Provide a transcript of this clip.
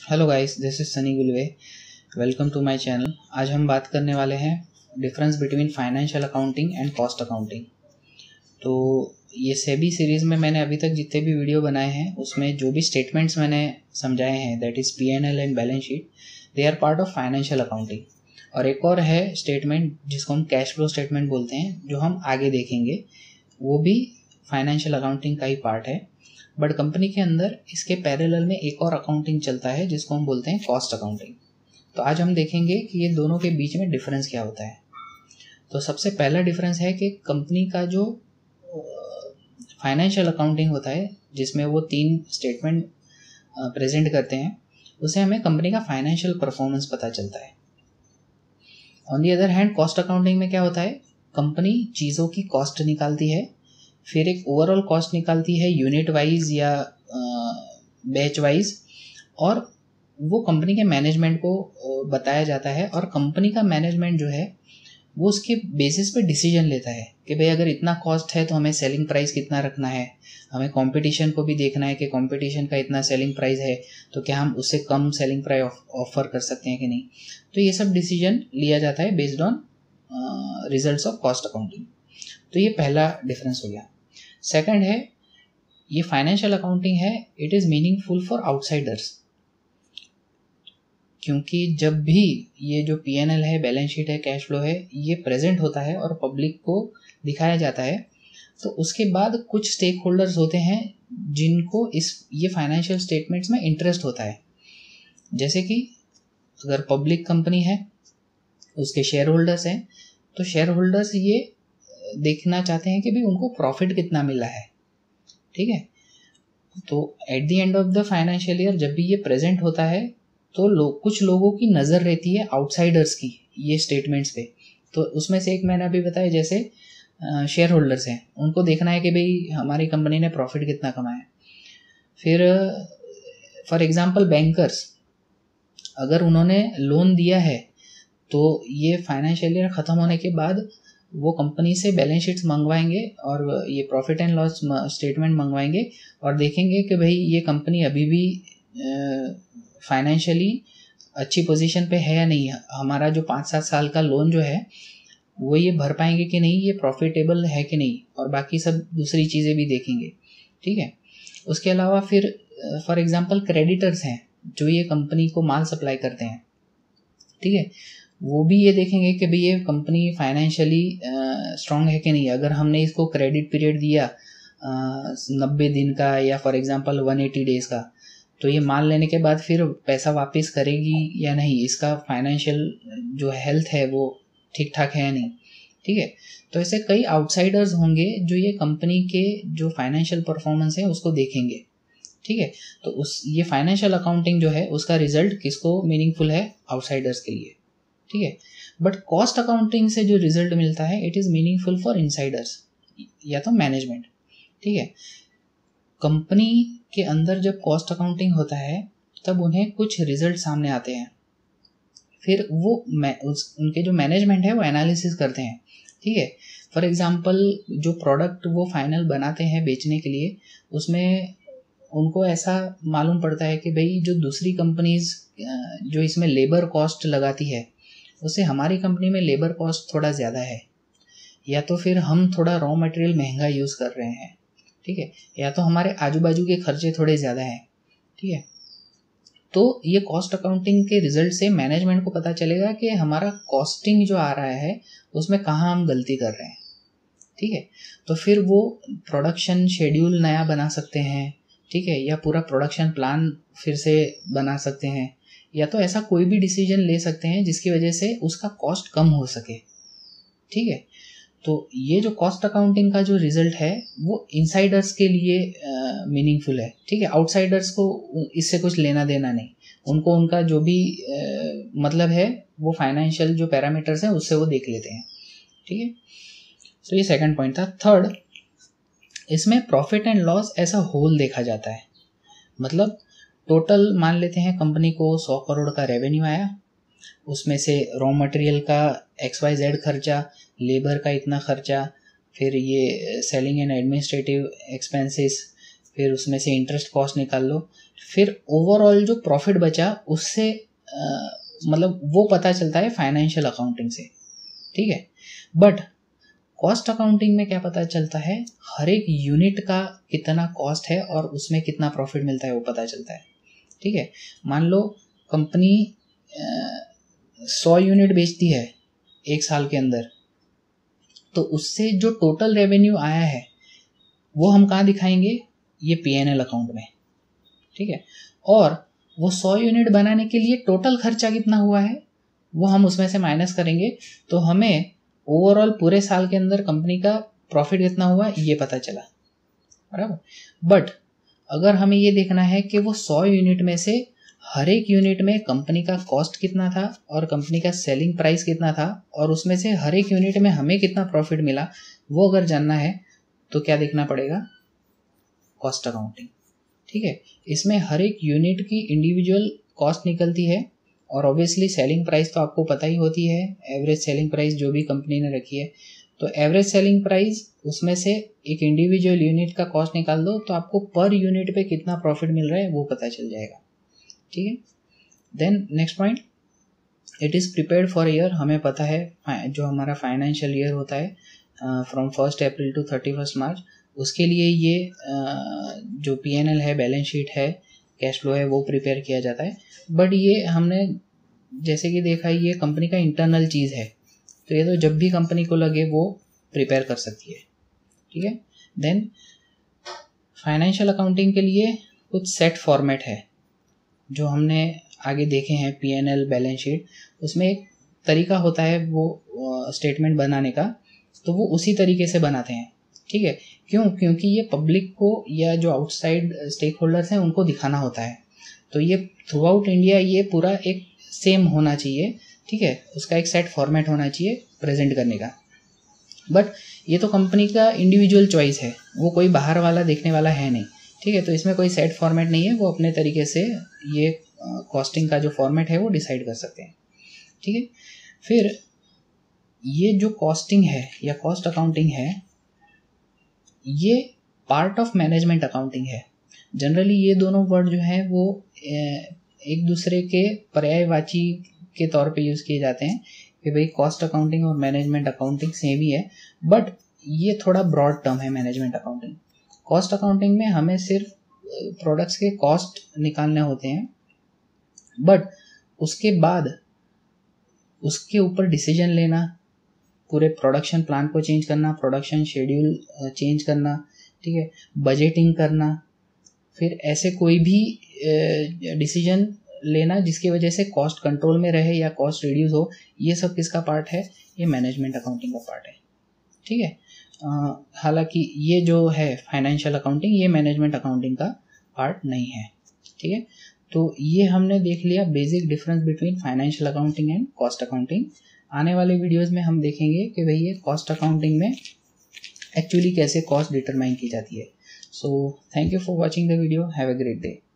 Hello guys, this is Sunny Gulve. Welcome to my channel. आज हम बात करने वाले हैं difference between financial accounting and cost accounting. तो ये सेबी सीरीज़ में मैंने अभी तक जितने भी वीडियो बनाए हैं उसमें जो भी स्टेटमेंट्स मैंने समझाए हैं, that is P&L and balance sheet, they are part of financial accounting. और एक और है स्टेटमेंट जिसको हम कैश फ्लो स्टेटमेंट बोलते हैं, जो हम आगे देखेंगे, वो भी फाइनेंशियल अकाउंटिंग का ही पार्ट है। बट कंपनी के अंदर इसके पैरेलल में एक और अकाउंटिंग चलता है जिसको हम बोलते हैं कॉस्ट अकाउंटिंग। तो आज हम देखेंगे कि ये दोनों के बीच में डिफरेंस क्या होता है। तो सबसे पहला डिफरेंस है कि कंपनी का जो फाइनेंशियल अकाउंटिंग होता है, जिसमें वो 3 स्टेटमेंट प्रेजेंट करते हैं, उसे हमें कंपनी का फाइनेंशियल परफॉर्मेंस पता चलता है। On the other hand cost accounting में क्या होता है, कंपनी चीज़ों की कॉस्ट निकालती है, फिर एक ओवरऑल कॉस्ट निकालती है यूनिट वाइज या बैच वाइज, और वो कंपनी के मैनेजमेंट को बताया जाता है। और कंपनी का मैनेजमेंट जो है वो उसके बेसिस पे डिसीजन लेता है कि भाई अगर इतना कॉस्ट है तो हमें सेलिंग प्राइस कितना रखना है, हमें कंपटीशन को भी देखना है कि कंपटीशन का इतना सेलिंग प्राइस है तो क्या हम उससे कम सेलिंग प्राइस ऑफर कर सकते हैं कि नहीं। तो ये सब डिसीजन लिया जाता है based on results of cost accounting. तो ये पहला डिफरेंस हो गया। सेकंड है, ये फाइनेंशियल अकाउंटिंग है, it is meaningful for outsiders, क्योंकि जब भी ये जो P&L है, बैलेंस शीट है, कैश फ्लो है, ये प्रेजेंट होता है और पब्लिक को दिखाया जाता है, तो उसके बाद कुछ स्टेक होल्डर्स होते हैं जिनको ये फाइनेंशियल स्टेटमेंट्स में इंटरेस्ट होता है। जैसे कि अगर पब्लिक कंपनी है, उसके शेयर होल्डर्स हैं, तो शेयर होल्डर्स ये देखना चाहते हैं कि भाई उनको प्रॉफिट कितना मिला है। ठीक है, तो at the end of the financial year जब भी ये प्रेजेंट होता है तो कुछ लोगों की नज़र रहती है आउटसाइडर्स की ये स्टेटमेंट्स पे। तो उसमें से एक मैंने अभी बताया, जैसे शेयर होल्डर्स हैं, उनको देखना है कि भाई हमारी कंपनी ने प्रॉफिट कितना कमाया। फिर फॉर एग्जांपल बैंकर्स, अगर उन्होंने लोन दिया है तो ये फाइनेंशियल ईयर ख़त्म होने के बाद वो कंपनी से बैलेंस शीट्स मंगवाएंगे और ये प्रॉफिट एंड लॉस स्टेटमेंट मंगवाएंगे और देखेंगे कि भाई ये कंपनी अभी भी फाइनेंशियली अच्छी पोजीशन पे है या नहीं, हमारा जो 5-7 साल का लोन जो है वो ये भर पाएंगे कि नहीं, ये प्रॉफिटेबल है कि नहीं, और बाकी सब दूसरी चीज़ें भी देखेंगे। ठीक है, उसके अलावा फिर फॉर एग्जांपल क्रेडिटर्स हैं जो ये कंपनी को माल सप्लाई करते हैं। ठीक है, वो भी ये देखेंगे कि भाई ये कंपनी फाइनेंशियली स्ट्रांग है कि नहीं। अगर हमने इसको क्रेडिट पीरियड दिया 90 दिन का या फॉर एग्जांपल 180 डेज़ का, तो ये माल लेने के बाद फिर पैसा वापस करेगी या नहीं, इसका फाइनेंशियल जो हेल्थ है वो ठीक ठाक है या नहीं। ठीक है, तो ऐसे कई आउटसाइडर्स होंगे जो ये कंपनी के जो फाइनेंशियल परफॉर्मेंस है उसको देखेंगे। ठीक है, तो ये फाइनेंशियल अकाउंटिंग जो है उसका रिजल्ट किसको मीनिंगफुल है, आउटसाइडर्स के लिए। ठीक है, बट कॉस्ट अकाउंटिंग से जो रिजल्ट मिलता है it is meaningful for insiders या तो मैनेजमेंट। ठीक है, कंपनी के अंदर जब कॉस्ट अकाउंटिंग होता है तब उन्हें कुछ रिजल्ट सामने आते हैं, फिर वो उनके जो मैनेजमेंट है वो एनालिसिस करते हैं। ठीक है, फॉर एग्जांपल जो प्रोडक्ट वो फाइनल बनाते हैं बेचने के लिए, उसमें उनको ऐसा मालूम पड़ता है कि भाई जो दूसरी कंपनीज जो इसमें लेबर कॉस्ट लगाती है उससे हमारी कंपनी में लेबर कॉस्ट थोड़ा ज़्यादा है, या तो फिर हम थोड़ा रॉ मटेरियल महंगा यूज़ कर रहे हैं। ठीक है, या तो हमारे आजू बाजू के खर्चे थोड़े ज़्यादा हैं। ठीक है, तो ये कॉस्ट अकाउंटिंग के रिजल्ट से मैनेजमेंट को पता चलेगा कि हमारा कॉस्टिंग जो आ रहा है उसमें कहाँ हम गलती कर रहे हैं। ठीक है, तो फिर वो प्रोडक्शन शेड्यूल नया बना सकते हैं। ठीक है, या पूरा प्रोडक्शन प्लान फिर से बना सकते हैं, या तो ऐसा कोई भी डिसीजन ले सकते हैं जिसकी वजह से उसका कॉस्ट कम हो सके। ठीक है, तो ये जो कॉस्ट अकाउंटिंग का जो रिजल्ट है वो इनसाइडर्स के लिए मीनिंगफुल है। ठीक है, आउटसाइडर्स को इससे कुछ लेना देना नहीं, उनको उनका जो भी मतलब है वो फाइनेंशियल जो पैरामीटर्स हैं उससे वो देख लेते हैं। ठीक है, तो ये सेकंड पॉइंट था। थर्ड, इसमें प्रॉफिट एंड लॉस ऐसा होल देखा जाता है। मतलब टोटल मान लेते हैं कंपनी को 100 करोड़ का रेवेन्यू आया, उसमें से रॉ मटेरियल का XYZ खर्चा, लेबर का इतना खर्चा, फिर ये सेलिंग एंड एडमिनिस्ट्रेटिव एक्सपेंसेस, फिर उसमें से इंटरेस्ट कॉस्ट निकाल लो, फिर ओवरऑल जो प्रॉफिट बचा उससे मतलब वो पता चलता है फाइनेंशियल अकाउंटिंग से, ठीक है। बट कॉस्ट अकाउंटिंग में क्या पता चलता है, हर एक यूनिट का कितना कॉस्ट है और उसमें कितना प्रॉफिट मिलता है वो पता चलता है, ठीक है। मान लो कंपनी 100 यूनिट बेचती है एक साल के अंदर, तो उससे जो टोटल रेवेन्यू आया है वो हम कहाँ दिखाएंगे, ये P&L अकाउंट में, ठीक है। और वो 100 यूनिट बनाने के लिए टोटल खर्चा कितना हुआ है वो हम उसमें से माइनस करेंगे, तो हमें ओवरऑल पूरे साल के अंदर कंपनी का प्रॉफिट कितना हुआ ये पता चला, बराबर। बट अगर हमें ये देखना है कि वो 100 यूनिट में से हर एक यूनिट में कंपनी का कॉस्ट कितना था और कंपनी का सेलिंग प्राइस कितना था और उसमें से हर एक यूनिट में हमें कितना प्रॉफिट मिला, वो अगर जानना है तो क्या देखना पड़ेगा, कॉस्ट अकाउंटिंग, ठीक है। इसमें हर एक यूनिट की इंडिविजुअल कॉस्ट निकलती है और ऑब्वियसली सेलिंग प्राइस तो आपको पता ही होती है, एवरेज सेलिंग प्राइस जो भी कंपनी ने रखी है, तो एवरेज सेलिंग प्राइस उसमें से एक इंडिविजुअल यूनिट का कॉस्ट निकाल दो तो आपको पर यूनिट पे कितना प्रॉफिट मिल रहा है वो पता चल जाएगा, ठीक है। Then next point, it is prepared for year, हमें पता है जो हमारा फाइनेंशियल ईयर होता है फ्रॉम 1 अप्रैल टू 31 मार्च, उसके लिए ये जो P&L है, बैलेंस शीट है, कैश फ्लो है, वो प्रिपेयर किया जाता है। बट ये हमने जैसे कि देखा ये कंपनी का इंटरनल चीज़ है, तो ये तो जब भी कंपनी को लगे वो प्रिपेयर कर सकती है, ठीक है। देन फाइनेंशियल अकाउंटिंग के लिए कुछ सेट फॉर्मेट है जो हमने आगे देखे हैं, P&L बैलेंस शीट, उसमें एक तरीका होता है वो स्टेटमेंट बनाने का, तो वो उसी तरीके से बनाते हैं, ठीक है। क्योंकि ये पब्लिक को या जो आउटसाइड स्टेक होल्डर्स हैं उनको दिखाना होता है, तो ये थ्रू आउट इंडिया ये पूरा एक सेम होना चाहिए, ठीक है। उसका एक सेट फॉर्मेट होना चाहिए प्रेजेंट करने का। बट ये तो कंपनी का इंडिविजुअल चॉइस है, वो कोई बाहर वाला देखने वाला है नहीं, ठीक है। तो इसमें कोई सेट फॉर्मेट नहीं है, वो अपने तरीके से ये कॉस्टिंग का जो फॉर्मेट है वो डिसाइड कर सकते हैं, ठीक है। फिर ये जो कॉस्टिंग है या कॉस्ट अकाउंटिंग है ये पार्ट ऑफ मैनेजमेंट अकाउंटिंग है। जनरली ये दोनों वर्ड जो हैं वो एक दूसरे के पर्यायवाची के तौर पे यूज़ किए जाते हैं कि भाई कॉस्ट अकाउंटिंग और मैनेजमेंट अकाउंटिंग सेम ही है, बट ये थोड़ा ब्रॉड टर्म है मैनेजमेंट अकाउंटिंग। कॉस्ट अकाउंटिंग में हमें सिर्फ प्रोडक्ट्स के कॉस्ट निकालने होते हैं, बट उसके बाद उसके ऊपर डिसीजन लेना, पूरे प्रोडक्शन प्लान को चेंज करना, प्रोडक्शन शेड्यूल चेंज करना, ठीक है, बजटिंग करना, फिर ऐसे कोई भी डिसीजन लेना जिसकी वजह से कॉस्ट कंट्रोल में रहे या कॉस्ट रिड्यूस हो, ये सब किसका पार्ट है, ये मैनेजमेंट अकाउंटिंग का पार्ट है, ठीक है। हालांकि ये जो है फाइनेंशियल अकाउंटिंग ये मैनेजमेंट अकाउंटिंग का पार्ट नहीं है, ठीक है। तो ये हमने देख लिया basic difference between financial accounting and cost accounting. आने वाले वीडियोस में हम देखेंगे कि भाई ये कॉस्ट अकाउंटिंग में एक्चुअली कैसे कॉस्ट डिटरमाइन की जाती है। So thank you for watching the video, have a great day.